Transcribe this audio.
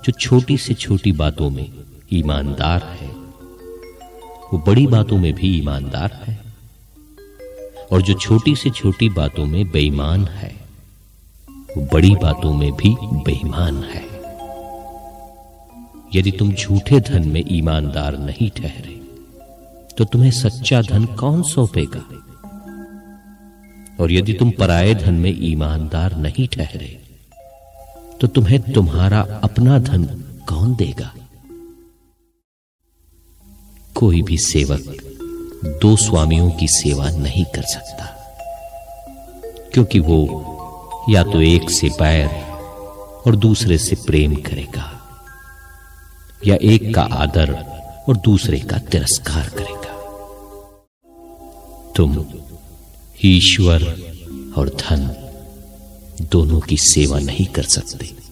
जो छोटी से छोटी बातों में ईमानदार है, वो बड़ी बातों में भी ईमानदार है, और जो छोटी से छोटी बातों में बेईमान है, वो बड़ी बातों में भी बेईमान है। यदि तुम झूठे धन में ईमानदार नहीं ठहरे, तो तुम्हें सच्चा धन कौन सौंपेगा? और यदि तुम पराये धन में ईमानदार नहीं ठहरे, तो तुम्हें तुम्हारा अपना धन कौन देगा? कोई भी सेवक दो स्वामियों की सेवा नहीं कर सकता, क्योंकि वो या तो एक से बैर और दूसरे से प्रेम करेगा, या एक का आदर और दूसरे का तिरस्कार करेगा। तुम ईश्वर और धन दोनों की सेवा नहीं कर सकते।